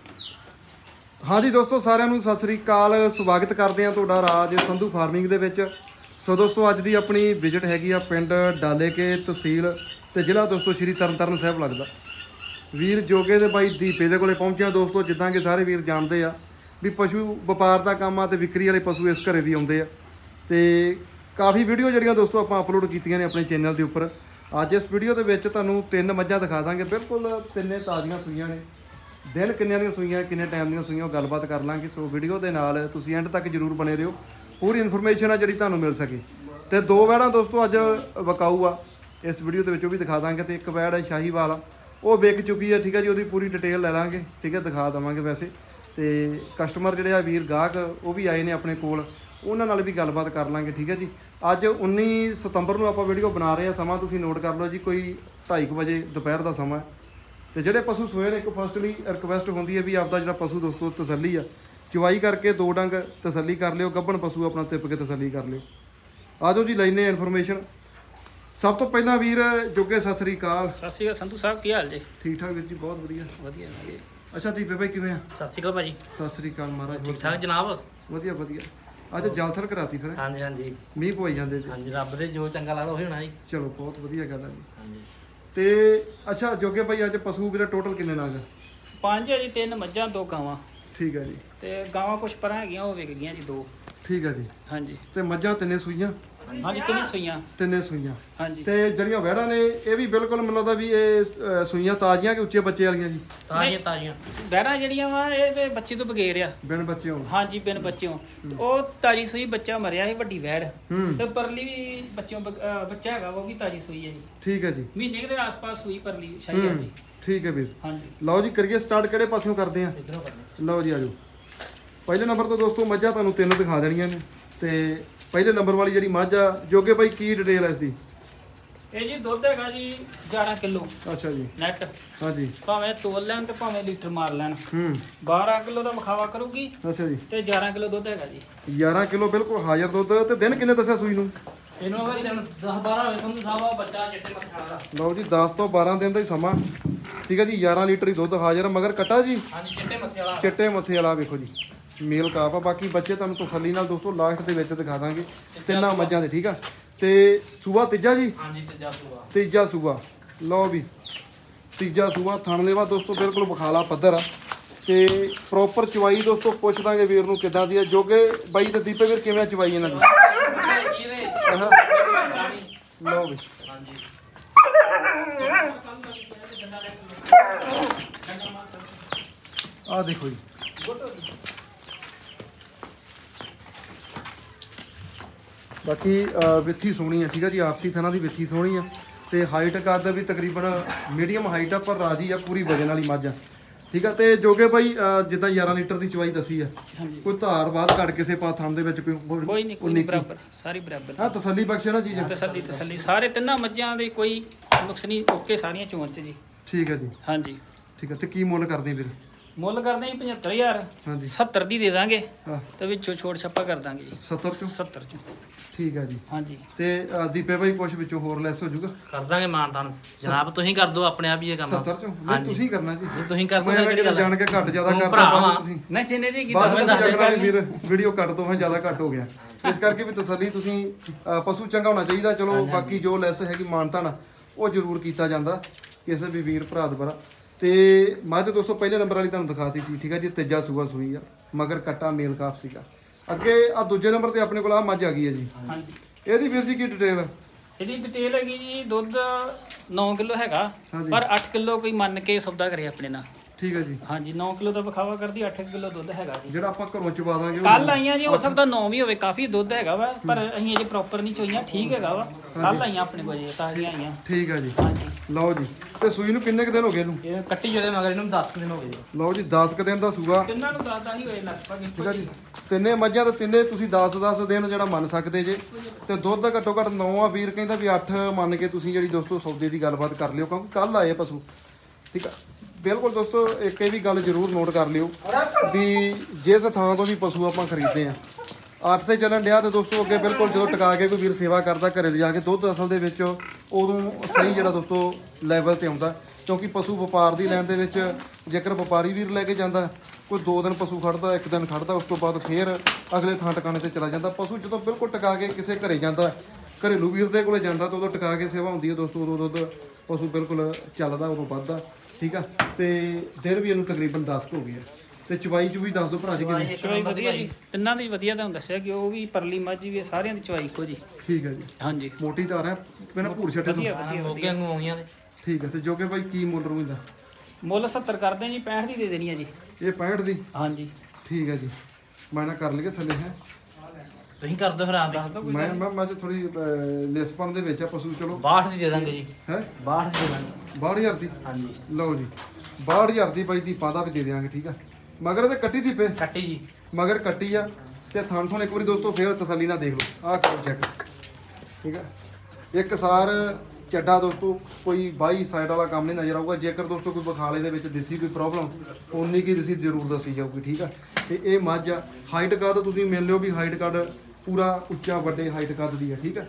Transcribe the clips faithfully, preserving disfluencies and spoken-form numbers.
हाँ जी दोस्तों सारिਆਂ ਨੂੰ ਸਤਿ ਸ੍ਰੀ ਅਕਾਲ ਸਵਾਗਤ ਕਰਦੇ ਹਾਂ ਤੁਹਾਡਾ ਰਾਜ ਸੰਧੂ ਫਾਰਮਿੰਗ ਦੇ ਵਿੱਚ। ਸੋ ਦੋਸਤੋ ਅੱਜ ਦੀ ਆਪਣੀ ਵਿਜ਼ਿਟ ਹੈਗੀ ਆ ਪਿੰਡ ਡਾਲੇ ਕੇ ਤਹਿਸੀਲ ਤੇ ਜ਼ਿਲ੍ਹਾ ਦੋਸਤੋ ਸ਼੍ਰੀ ਤਰਨਤਾਰਨ ਸਾਹਿਬ ਲੱਗਦਾ। ਵੀਰ ਜੋਗੇ ਦੇ ਬਾਈ ਦੀਪੇ ਦੇ ਕੋਲੇ ਪਹੁੰਚਿਆ ਦੋਸਤੋ। ਜਿੱਦਾਂ ਕਿ ਸਾਰੇ ਵੀਰ ਜਾਣਦੇ ਆ ਵੀ ਪਸ਼ੂ ਵਪਾਰ ਦਾ ਕੰਮ ਆ ਤੇ ਵਿਕਰੀ ਵਾਲੇ ਪਸ਼ੂ ਇਸ ਘਰੇ ਵੀ ਆਉਂਦੇ ਆ ਤੇ ਕਾਫੀ ਵੀਡੀਓ ਜਿਹੜੀਆਂ ਦੋਸਤੋ ਆਪਾਂ ਅਪਲੋਡ ਕੀਤੀਆਂ ਨੇ ਆਪਣੇ ਚੈਨਲ ਦੇ ਉੱਪਰ। ਅੱਜ ਇਸ ਵੀਡੀਓ ਦੇ ਵਿੱਚ ਤੁਹਾਨੂੰ ਤਿੰਨ ਮੱਝਾਂ ਦਿਖਾ ਦਾਂਗੇ, ਬਿਲਕੁਲ ਤਿੰਨੇ ਤਾਜ਼ੀਆਂ ਸੂਈਆਂ ਨੇ। ਦਿਨ ਕਿੰਨਿਆਂ ਦੀਆਂ ਸੂਈਆਂ ਕਿੰਨੇ ਟਾਈਮ ਦੀਆਂ ਸੂਈਆਂ ਉਹ ਗੱਲਬਾਤ ਕਰ ਲਾਂਗੇ। ਸੋ ਵੀਡੀਓ ਦੇ ਨਾਲ ਤੁਸੀਂ ਐਂਡ ਤੱਕ ਜਰੂਰ ਬਣੇ ਰਹੋ, ਪੂਰੀ ਇਨਫੋਰਮੇਸ਼ਨ ਆ ਜਿਹੜੀ ਤੁਹਾਨੂੰ ਮਿਲ ਸਕੇ। ਤੇ ਦੋ ਵੈੜਾਂ ਦੋਸਤੋ ਅੱਜ ਵਿਕਾਊ ਆ, ਇਸ ਵੀਡੀਓ ਦੇ ਵਿੱਚ ਉਹ ਵੀ ਦਿਖਾ ਦਾਂਗੇ। ਤੇ ਇੱਕ ਵੈੜ ਹੈ ਸ਼ਾਹੀਵਾਲ ਆ, ਉਹ ਵਿਕ ਚੁੱਕੀ ਹੈ, ਠੀਕ ਹੈ ਜੀ। ਉਹਦੀ ਪੂਰੀ ਡਿਟੇਲ ਲੈ ਲਾਂਗੇ, ਠੀਕ ਹੈ, ਦਿਖਾ ਦੇਵਾਂਗੇ। ਵੈਸੇ ਤੇ ਕਸਟਮਰ ਜਿਹੜੇ ਆ ਵੀਰ ਗਾਹਕ ਉਹ ਵੀ ਆਏ ਨੇ ਆਪਣੇ ਕੋਲ, ਉਹਨਾਂ ਨਾਲ ਵੀ ਗੱਲਬਾਤ ਕਰ ਲਾਂਗੇ, ਠੀਕ ਹੈ ਜੀ। ਅੱਜ ਉੱਨੀ ਸਤੰਬਰ ਨੂੰ ਆਪਾਂ ਵੀਡੀਓ ਬਣਾ ਰਹੇ ਹਾਂ। ਸਮਾਂ ਤੁਸੀਂ ਨੋਟ ਕਰ ਲਓ ਜੀ, ਕੋਈ ਢਾਈ ਕੁ ਵਜੇ ਦੁਪਹਿਰ ਦਾ ਸਮਾਂ। ਤੇ ਜਿਹੜੇ ਪਸ਼ੂ ਸੋਏ ਨੇ, ਇੱਕ ਫਸਟਲੀ ਰਿਕਵੈਸਟ ਹੁੰਦੀ ਹੈ ਵੀ ਆਪਦਾ ਜਿਹੜਾ ਪਸ਼ੂ ਦੋਸਤੋ ਤਸੱਲੀ ਆ, ਚਵਾਈ ਕਰਕੇ ਦੋ ਡੰਗ ਤਸੱਲੀ ਕਰ ਲਿਓ, ਗੱਭਣ ਪਸ਼ੂ ਆਪਣਾ ਤਿੱਪ ਕੇ ਤਸੱਲੀ ਕਰ ਲਿਓ। ਆ ਜਾਓ ਜੀ ਲੈਨੇ ਇਨਫੋਰਮੇਸ਼ਨ। ਸਭ ਤੋਂ ਪਹਿਲਾਂ ਵੀਰ ਜੋਗੇ ਸਤਿ ਸ੍ਰੀ ਅਕਾਲ। ਸਤਿ ਸ਼੍ਰੀ ਅਕਾਲ ਸੰਧੂ ਸਾਹਿਬ, ਕੀ ਹਾਲ ਜੀ? ਠੀਕ ਠਾਕ ਵੀਰ ਜੀ, ਬਹੁਤ ਵਧੀਆ ਵਧੀਆ ਵਧੀਆ। ਅੱਛਾ ਦੀਪੇ ਭਾਈ ਕਿਵੇਂ ਆ? ਸਤਿ ਸ਼੍ਰੀ ਅਕਾਲ ਭਾਜੀ। ਸਤਿ ਸ੍ਰੀ ਅਕਾਲ ਮਹਾਰਾਜ। ਠੀਕ ਠਾਕ ਜਨਾਬ? ਵਧੀਆ ਵਧੀਆ। ਅੱਜ ਜਲਥਲ ਕਰਾਤੀ ਫਿਰ? ਹਾਂਜੀ ਹਾਂਜੀ ਮੀਂਹ ਪਈ ਜਾਂਦੇ ਜੀ। ਹਾਂਜੀ, ਰੱਬ ਦੇ ਜੋ ਚੰਗਾ ਲੱਗਦਾ ਉਹੀ ਹੋਣਾ ਜੀ। ਚਲੋ ਬਹੁਤ ਵਧੀਆ ਗੱਲ ਹੈ ਜੀ। ਹਾਂਜੀ ਤੇ ਅੱਛਾ ਜੋਗੇ ਭਾਈ ਅੱਜ ਪਸ਼ੂ ਵੀਰੇ ਟੋਟਲ ਕਿੰਨੇ ਨਾਗ? ਪੰਜ ਹੈ ਜੀ, ਤਿੰਨ ਮੱਝਾਂ ਦੋ ਗਾਵਾਂ। ਠੀਕ ਹੈ ਜੀ। ਤੇ ਗਾਵਾਂ ਕੁਛ ਪਰਾਂ ਹੈਗੀਆਂ, ਉਹ ਵਿਕ ਗਈਆਂ ਜੀ ਦੋ। ਠੀਕ ਹੈ ਜੀ। ਹਾਂਜੀ ਤੇ ਮੱਝਾਂ ਤਿੰਨੇ ਸੂਈਆਂ? ਹਾਂਜੀ ਤਿੰਨ ਸੂਈਆਂ। ਤਿੰਨੇ ਸੂਈਆਂ। ਹਾਂਜੀ ਤੇ ਜਿਹੜੀਆਂ ਵਹਿੜਾਂ ਨੇ ਇਹ ਵੀ ਬਿਲਕੁਲ ਮੈਨੂੰ ਲੱਗਦਾ ਵੀ ਇਹ ਅ, ਸੂਈਆਂ ਤਾਜ਼ੀਆਂ ਕਿ ਉੱਚੇ ਬੱਚੇ ਵਾਲੀਆਂ ਜੀ? ਤਾਜ਼ੀਆਂ ਤਾਜ਼ੀਆਂ ਬੈੜਾਂ ਜਿਹੜੀਆਂ ਵਾ ਇਹ ਤੇ ਬੱਚੇ ਤੋਂ ਬਗੈਰ ਆ। ਬਿਨ ਬੱਚੇ ਹੋਣ? ਹਾਂਜੀ ਬਿਨ ਬੱਚਿਓ। ਉਹ ਤਾਜੀ ਸੂਈ ਬੱਚਾ ਮਰਿਆ ਸੀ, ਵੱਡੀ ਵੈੜ। ਹੂੰ ਤੇ ਪਰਲੀ ਵੀ ਬੱਚਿਓ ਬੱਚਾ ਹੈਗਾ, ਉਹ ਵੀ ਤਾਜੀ ਸੂਈ ਹੈ ਜੀ। ਠੀਕ ਹੈ ਜੀ। ਮਹੀਨੇ ਕੁ ਦੇ ਆਸ-ਪਾਸ ਸੂਈ ਪਰਲੀ ਸ਼ਾਹੀ ਆ ਜੀ। ਠੀਕ ਹੈ ਵੀਰ। ਹਾਂਜੀ ਲਓ ਜੀ ਕਰੀਏ ਸਟਾਰਟ। ਕਿਹੜੇ ਪਾਸਿਓਂ ਕਰਦੇ ਆ? ਇਧਰੋਂ ਕਰਨਾ। ਲਓ ਜੀ ਆਜੋ। ਪਹਿਲੇ ਨੰਬਰ ਤੋਂ ਦੋਸਤੋ ਮੱਝਾਂ ਤੁਹਾਨੂੰ ਤਿੰਨ ਦਿਖਾ ਦੇਣੀਆਂ ਨੇ। ਤੇ ਪਹਿਲੇ ਨੰਬਰ ਵਾਲੀ ਜਿਹੜੀ ਮੱਝ ਆ ਜੋਗੇ ਭਾਈ ਕੀ ਡਿਟੇਲ ਹੈ ਇਸ ਦੀ? ਇਹ ਜੀ ਦੁੱਧ ਹੈਗਾ ਜੀ ਗਿਆਰਾਂ ਕਿਲੋ ਅੱਛਾ ਜੀ। ਨੈਟ। ਹਾਂਜੀ। ਭਾਵੇਂ ਤੋਲ ਲੈਣ ਤੇ ਭਾਵੇਂ ਲੀਟਰ ਮਾਰ ਲੈਣ। ਹੂੰ ਬਾਰਾਂ ਕਿਲੋ ਦਾ ਵਿਖਾਵਾ ਕਰੂਗੀ ਅੱਛਾ ਜੀ। ਤੇ ਗਿਆਰਾਂ ਕਿਲੋ ਦੁੱਧ ਹੈਗਾ ਜੀ। ਗਿਆਰਾਂ ਕਿਲੋ ਬਿਲਕੁਲ ਹਾਜ਼ਰ ਦੁੱਧ। ਤੇ ਦਿਨ ਕਿੰਨੇ ਦੱਸਿਆ ਸੂਈ ਨੂੰ? ਇਹਨੂੰ ਹੋਵੇ ਦਿਨ ਦਸ ਬਾਰਾਂ ਹੋਵੇ ਸੰਧੂ ਸਾਹਿਬ। ਬੱਚਾ ਚਿੱਟੇ ਮੱਥਾ ਦਾ। ਲਓ ਜੀ ਦਸ ਤੋਂ ਬਾਰਾਂ ਦਿਨ ਦਾ ਹੀ ਸਮਾਂ, ਠੀਕ ਹੈ ਜੀ। ਗਿਆਰਾਂ ਲੀਟਰ ਹੀ ਦੁੱਧ ਹਾਜ਼ਰ, ਮਗਰ ਕੱਟਾ ਜੀ ਹਾਂਜੀ ਚਿੱਟੇ ਮੱਥੇ ਵਾਲਾ। ਚਿੱਟੇ ਮੱਥੇ ਵਾਲਾ ਵੇਖੋ ਜੀ, ਮੇਲ ਕਾਫ ਆ। ਬਾਕੀ ਬੱਚੇ ਤੁਹਾਨੂੰ ਤਸੱਲੀ ਨਾਲ ਦੋਸਤੋ ਲਾਸਟ ਦੇ ਵਿੱਚ ਦਿਖਾ ਦਾਂਗੇ ਤਿੰਨਾਂ ਮੱਝਾਂ ਦੇ, ਠੀਕ ਆ। ਤੇ ਸੂਆ ਤੀਜਾ ਜੀ? ਹਾਂਜੀ ਤੀਜਾ ਸੂਆ। ਤੀਜਾ ਸੂਆ। ਲਓ ਵੀ ਤੀਜਾ ਸੂਆ। ਥਣ ਲੇਵਾ ਦੋਸਤੋ ਬਿਲਕੁਲ ਬਖਾਲਾ ਪੱਧਰ ਆ ਤੇ ਪ੍ਰੋਪਰ ਚਵਾਈ ਦੋਸਤੋ ਪੁੱਛ ਦਾਂਗੇ ਵੀਰ ਨੂੰ ਕਿੱਦਾਂ ਦੀ ਆ। ਜੋਗੇ ਬਾਈ ਤੇ ਦੀਪੇ ਵੀਰ ਕਿਵੇਂ ਚਵਾਈ ਇਹਨਾਂ ਦੀ? ਆਹਾ। ਲਓ ਵੀ ਹਾਂਜੀ ਆ ਦੇਖੋ ਜੀ, ਬਾਕੀ ਵਿੱਥੀ ਸੋਹਣੀ ਆ, ਠੀਕ ਆ ਜੀ। ਆਪਸੀ ਥਣਾ ਦੀ ਵਿੱਥੀ ਸੋਹਣੀ ਆ ਤੇ ਹਾਈਟ ਕੱਦ ਵੀ ਤਕਰੀਬਨ ਮੀਡੀਅਮ ਹਾਈਟ ਆ, ਪਰ ਰਾਜੀ ਆ, ਪੂਰੀ ਵਜਨ ਵਾਲੀ ਮੱਝ ਆ, ਠੀਕ ਆ। ਤੇ ਜੋਗੇ ਭਾਈ ਜਿੱਦਾਂ ਗਿਆਰਾਂ ਲੀਟਰ ਦੀ ਚਵਾਈ ਦੱਸੀ ਆ, ਹਾਂਜੀ ਕੋਈ ਧਾਰ ਬਾਅਦ ਘੜ ਕਿਸੇ ਪਾਥਣ ਦੇ ਵਿੱਚ ਕੋਈ ਨਹੀਂ, ਕੋਈ ਨਹੀਂ, ਬਰਾਬਰ ਸਾਰੀ ਬਰਾਬਰ। ਹਾਂ ਤਸੱਲੀ ਬਖਸ਼ੇ ਨਾ ਚੀਜ਼। ਤਸੱਲੀ ਤਸੱਲੀ ਸਾਰੇ ਤਿੰਨਾਂ ਮੱਝਾਂ ਦੇ ਕੋਈ ਨੁਕਸ ਨਹੀਂ, ਓਕੇ ਸਾਰੀਆਂ ਚੋਣ ਚ ਜੀ। ਠੀਕ ਹੈ ਜੀ। ਹਾਂਜੀ ਠੀਕ ਆ। ਤੇ ਕੀ ਮੁੱਲ ਕਰਦੇ ਵੀਰ? ਮੁੱਲ ਕਰਦੇ ਜੀ ਪਝੱਤਰ ਹਜ਼ਾਰ। ਹਾਂਜੀ। ਸੱਤਰ ਦੀ ਦੇ ਦਾਂਗੇ ਹਾਂ ਤੇ ਵਿੱਚੋਂ ਛੋੜ ਛੱਪਾ ਕਰ ਦਾਂਗੇ ਜੀ। ਸੱਤਰ ਚੋਂ? ਸੱਤਰ ਚ। ਠੀਕ ਆ ਜੀ। ਹਾਂਜੀ ਤੇ ਅ, ਦੀਪੇ ਭਾਈ ਕੁਛ ਵਿੱਚੋਂ ਹੋਰ ਲੈਸ ਹੋ ਜਾਊਗਾ? ਕਰ ਦਾਂਗੇ ਮਾਨਤਾਨ ਜਨਾਬ, ਤੁਸੀਂ ਕਰ ਦਿਓ ਆਪਣੇ ਆਪ ਹੀ ਇਹ ਕੰਮ। ਸੱਤਰ ਚੋਂ? ਨਹੀਂ ਤੁਸੀਂ ਕਰਨਾ ਜੀ। ਤੁਸੀਂ ਕਰ ਮੈਂ ਕਿਹਾ ਕਿਤੇ ਜਾਣ ਕੇ ਘੱਟ ਜ਼ਿਆਦਾ ਕਰ ਭਰਾ ਤੁਸੀਂ ਨਹੀਂ ਚਿੰਨੇ ਦੀ ਕੀਤਾ ਬਾਅਦ ਮੈਂ ਵਿੱਚ ਦੱਸ ਜਗਣਾ ਦੇ ਵੀਰ ਵੀਡੀਓ ਕੱਟ ਦੋ, ਹਾਂ ਜ਼ਿਆਦਾ ਘੱਟ ਹੋ ਗਿਆ। ਇਸ ਕਰਕੇ ਵੀ ਤਸੱਲੀ ਤੁਸੀਂ ਅ, ਪਸ਼ੂ ਚੰਗਾ ਹੋਣਾ ਚਾਹੀਦਾ। ਚਲੋ ਬਾਕੀ ਜੋ ਲੈਸ ਹੈਗੀ ਮਾਨਤਾਨ ਉਹ ਜ਼ਰੂਰ ਕੀਤਾ ਜਾਂਦਾ ਕਿਸੇ ਵੀ ਵੀਰ ਭਰਾ ਦੁਆਰਾ। ਤੇ ਮੱਝ ਦੋਸਤੋ ਪਹਿਲੇ ਨੰਬਰ ਵਾਲੀ ਤੁਹਾਨੂੰ ਦਿਖਾਤੀ ਸੀ, ਠੀਕ ਹੈ ਜੀ। ਤੀਜਾ ਸੂਆ ਸੂਈ ਆ, ਮਗਰ ਕੱਟਾ ਮੇਲ ਕਾਫ ਸੀਗਾ। ਅੱਗੇ ਆ ਦੂਜੇ ਨੰਬਰ ਤੇ ਆਪਣੇ ਕੋਲ ਆ ਮੱਝ ਆ ਗਈ ਹੈ ਜੀ। ਹਾਂਜੀ ਇਹਦੀ ਵੀਰ ਜੀ ਕੀ ਡਿਟੇਲ? ਇਹਦੀ ਡਿਟੇਲ ਹੈਗੀ ਜੀ ਦੁੱਧ ਨੌ ਕਿਲੋ ਹੈਗਾ, ਹਾਂਜੀ। ਪਰ ਅੱਠ ਕਿਲੋ ਕੋਈ ਮੰਨ ਕੇ ਸੌਦਾ ਕਰੇ ਆਪਣੇ ਨਾਲ। ਠੀਕ ਹੈ ਜੀ। ਹਾਂਜੀ ਨੌ ਕਿਲੋ ਦਾ ਵਿਖਾਵਾ ਕਰਦੀ, ਅੱਠ ਕਿਲੋ ਦੁੱਧ ਹੈਗਾ ਜੀ। ਜਿਹੜਾ ਆਪਾਂ ਘਰੋਂ ਚਵਾ ਦਾਂਗੇ ਕੱਲ ਆਈਆਂ ਜੀ, ਹੋ ਸਕਦਾ ਨੌ ਵੀ ਹੋਵੇ, ਕਾਫੀ ਦੁੱਧ ਹੈਗਾ ਵਾ, ਪਰ ਅਸੀਂ ਅਜੇ ਪ੍ਰੋਪਰ ਨਹੀਂ ਚੋਈਆਂ। ਠੀਕ ਹੈਗਾ ਵਾ, ਕੱਲ ਆਈਆਂ ਆਪਣੇ ਕੋਲ ਜੀ, ਤਾਜ਼ੀਆਂ ਆਈਆਂ। ਠੀਕ ਹੈ ਜੀ। ਹਾਂਜੀ ਲਓ ਜੀ। ਤੇ ਸੂਈ ਨੂੰ ਕਿੰਨੇ ਕੁ ਦਿਨ ਹੋ ਗਏ ਇਹਨੂੰ? ਇਹ ਕੱਟੀ ਜਿਹਦੇ ਮਗਰ ਇਹਨੂੰ ਦਸ ਦਿਨ ਹੋ ਗਏ ਜੀ। ਲਓ ਜੀ ਦਸ ਕੁ ਦਿਨ ਦਾ ਸੂਆ। ਤਿੰਨਾਂ ਨੂੰ ਦਸ ਦਸ ਹੀ ਹੋਏ ਲਗਭਗ ਠੀਕ ਇੱਕੋ ਹੈ ਜੀ। ਜੀ। ਤਿੰਨੇ ਮੱਝਾਂ ਤੇ ਤਿੰਨੇ ਤੁਸੀਂ ਦਸ ਦਸ ਦਿਨ ਜਿਹੜਾ ਮੰਨ ਸਕਦੇ ਜੇ। ਤੇ ਦੁੱਧ ਘੱਟੋ ਘੱਟ ਨੌ ਆ, ਵੀਰ ਕਹਿੰਦਾ ਵੀ ਅੱਠ ਮੰਨ ਕੇ ਤੁਸੀਂ ਜਿਹੜੀ ਦੋਸਤੋ ਸੌਦੇ ਦੀ ਗੱਲਬਾਤ ਕਰ ਲਿਓ, ਕਿਉਂਕਿ ਕੱਲ ਆਏ ਪਸ਼ੂ, ਠੀਕ ਆ। ਬਿਲਕੁਲ ਦੋਸਤੋ ਇੱਕ ਇਹ ਵੀ ਗੱਲ ਜ਼ਰੂਰ ਨੋਟ ਕਰ ਲਿਓ ਵੀ ਜਿਸ ਥਾਂ ਤੋਂ ਵੀ ਪਸ਼ੂ ਆਪਾਂ ਖਰੀਦਦੇ ਆ, ਅੱਠ ਤੇ ਚੱਲਣ ਡਿਆ ਤੇ ਦੋਸਤੋ ਅੱਗੇ ਬਿਲਕੁਲ ਜਦੋਂ ਟਿਕਾ ਕੇ ਕੋਈ ਵੀਰ ਸੇਵਾ ਕਰਦਾ ਘਰੇ ਲਿਜਾ ਕੇ ਦੁੱਧ ਅਸਲ ਦੇ ਵਿੱਚ ਉਦੋਂ ਸਹੀ ਜਿਹੜਾ ਦੋਸਤੋ ਲੈਵਲ ਤੇ ਆਉਂਦਾ। ਕਿਉਂਕਿ ਪਸ਼ੂ ਵਪਾਰ ਦੀ ਲੈਣ ਦੇ ਵਿੱਚ ਜੇਕਰ ਵਪਾਰੀ ਵੀਰ ਲੈ ਕੇ ਜਾਂਦਾ ਕੋਈ ਦੋ ਦਿਨ ਪਸ਼ੂ ਖੜਦਾ ਇੱਕ ਦਿਨ ਖੜਦਾ ਉਸ ਤੋਂ ਬਾਅਦ ਫੇਰ ਅਗਲੇ ਥਾਂ ਟਿਕਾਣੇ ਤੇ ਚਲਾ ਜਾਂਦਾ। ਪਸ਼ੂ ਜਦੋਂ ਬਿਲਕੁਲ ਟਿਕਾ ਕੇ ਕਿਸੇ ਘਰੇ ਜਾਂਦਾ ਘਰੇਲੂ ਵੀਰ ਦੇ ਕੋਲੇ ਜਾਂਦਾ ਤਾਂ ਉਦੋਂ ਟਿਕਾ ਕੇ ਸੇਵਾ ਹੁੰਦੀ ਹੈ ਦੋਸਤੋ। ਉਦੋਂ ਦੁੱਧ ਪਸ਼ੂ ਬਿਲਕੁਲ ਚੱਲਦਾ ਉਦੋਂ ਵੱਧਦਾ ਠੀਕ ਆ। ਤੇ ਦਿਨ ਵੀ ਇਹਨੂੰ ਤਕਰੀਬਨ ਦਸ ਕੁ ਹੋ ਗਏ ਆ। ਤੇ ਚਵਾਈ ਚ ਵੀ ਦੱਸ ਦਿਓ ਭਰਾ ਜੀ ਕਿਵੇਂ। ਚਵਾਈ ਵਧੀਆ ਜੀ ਤਿੰਨਾਂ ਦੀ ਵਧੀਆ ਤੁਹਾਨੂੰ ਦੱਸਿਆ ਕਿ ਉਹ ਵੀ ਪਰਲੀ ਮੱਝ ਵੀ ਸਾਰਿਆਂ ਦੀ ਚਵਾਈ ਇੱਕੋ ਜੀ। ਠੀਕ ਹੈ ਜੀ ਹਾਂਜੀ ਮੋਟੀ ਧਾਰ ਹੈ ਬਿਨਾਂ ਭੂਰ ਛੱਟੇ ਤੋਂ। ਵਧੀਆ ਵਧੀਆ ਮੋਗਿਆਂ ਨੂੰ ਆਉਂਦੀਆਂ ਨੇ। ਠੀਕ ਹੈ ਤੇ ਜੋਗੇ ਬਾਈ ਕੀ ਮੁੱਲ ਰਹੂੰਦਾ? ਮੁੱਲ ਸੱਤਰ ਕਰਦੇ ਆ ਜੀ ਪੈਂਹਠ ਦੀ ਦੇ ਦੇਣੀ ਆ ਜੀ। ਇਹ ਪੈਂਹਠ ਦੀ ਹਾਂਜੀ ਠੀਕ ਹੈ ਜੀ। ਮੈਂ ਨਾ ਕਰ ਲਈਏ ਥੱਲੇ ਹੈ ਤੁਸੀਂ ਕਰ ਦਿਓ ਫਿਰ ਆਪ ਦੱਸ ਦਿਓ। ਮੈਂ ਮੈਂ ਮੈਂ ਥੋੜੀ ਲਿਸਪਨ ਦੇ ਵਿੱਚ ਆ ਪਸ਼ੂ ਚਲੋ ਬਾਹਠ ਦੀ ਦੇ ਦਾਂਗੇ ਜੀ। ਹੈ ਬਾਹਠ ਦੀ ਦੇ ਦਾਂਗੇ। ਬਾਹਠ ਹਜ਼ਾਰ ਦੀ ਹਾਂਜੀ ਲਓ ਜੀ ਬਾਹਠ ਹਜ਼ਾਰ ਦੀ ਬਾਈ ਦੀ ਪਾਦਾ ਵੀ ਦੇ ਦਿਆਂਗੇ ਠੀਕ ਆ। ਮਗਰ ਤੇ ਕੱਟੀ ਦੀ ਪੇ ਕੱਟੀ ਜੀ। ਮਗਰ ਕੱਟੀ ਆ ਤੇ ਥਣ ਥਣ ਇੱਕ ਵਾਰੀ ਦੋਸਤੋ ਫੇਰ ਤਸੱਲੀ ਨਾਲ ਦੇਖ ਲਓ। ਆਹ ਕਰੋ ਚੈੱਕ ਠੀਕ ਆ। ਇੱਕ ਸਾਰ ਚੱਡਾ ਦੋਸਤੋ ਕੋਈ ਬਾਈ ਸਾਈਡ ਵਾਲਾ ਕੰਮ ਨਹੀਂ ਨਜ਼ਰ ਆਊਗਾ। ਜੇਕਰ ਦੋਸਤੋ ਕੋਈ ਬਖਾਲੇ ਦੇ ਵਿੱਚ ਦਿਸੀ ਕੋਈ ਪ੍ਰੋਬਲਮ ਉਨੀ ਕੀ ਦਿਸੀ ਜ਼ਰੂਰ ਦੱਸੀ ਜਾਊਗੀ ਠੀਕ ਆ। ਤੇ ਇਹ ਮੱਝ ਆ ਹਾਈਟ ਕੱਦ ਤੁਸੀਂ ਮਿਲ ਲਿਓ ਵੀ ਹਾਈਟ ਕੱਦ ਪੂਰਾ ਉੱਚਾ ਵੱਡੇ ਹਾਈਟ ਕੱਦ ਦੀ ਆ ਠੀਕ ਆ।